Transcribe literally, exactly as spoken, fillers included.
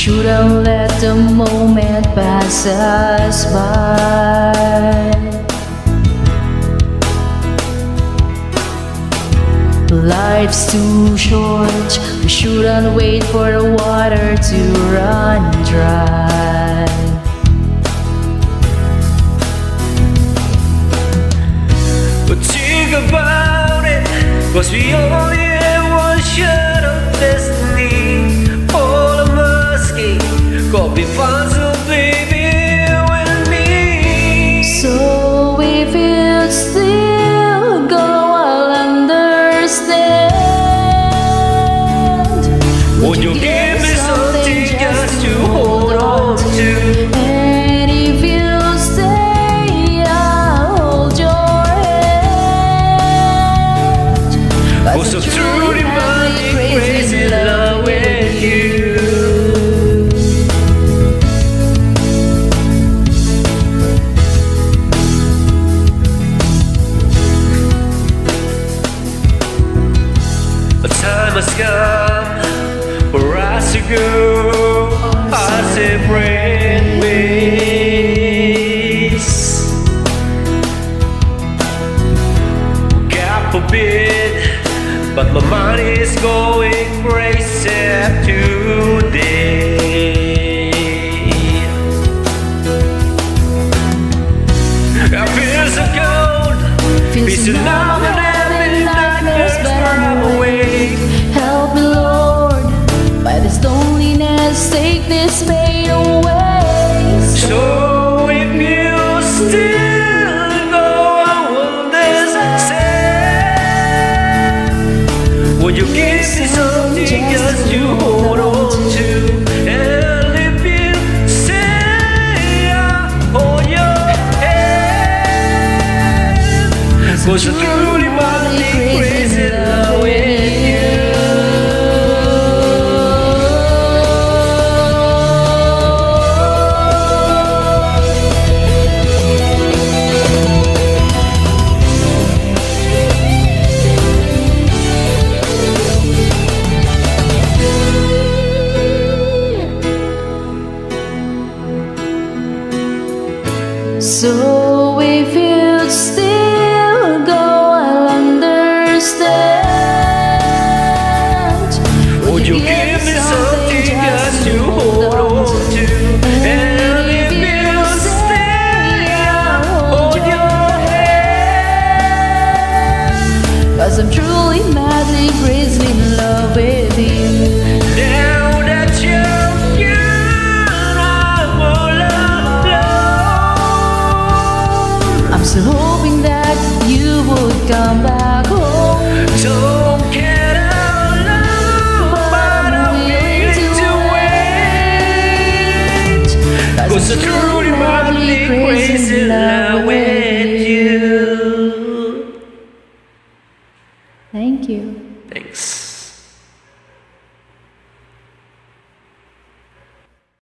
shouldn't let the moment pass us by. Life's too short, we shouldn't wait for the water to run dry. But think about it, 'cause we only have one shot of destiny. All I'm asking, could be fun, so baby, you and me. So if you still go, I'll understand. Would you give me something just to hold on to? And if you stay, I'll hold your hand. 'Cause I'm truly madly crazy in love with you. A time has come for us to go our separate ways. God forbid, but my mind is going crazy today. I feel so cold, feel so numb, and every nightmare's far away. Help me, Lord, by this loneliness, take this pain away. So if you still go, I will understand. Would you give me something just to hold on to? And if you say I'll hold your hand, 'cause I'm truly madly crazy in love with you. So if you'd still go, I'll understand. Would you give me something just to hold on to? And if you stay, I'll hold your hand. 'Cause I'm truly madly crazy in love with you. Now that you're gone, I'm all alone. I'm still hoping that you would come back home. Don't care how long, but I'm willing to wait. 'Cause the truth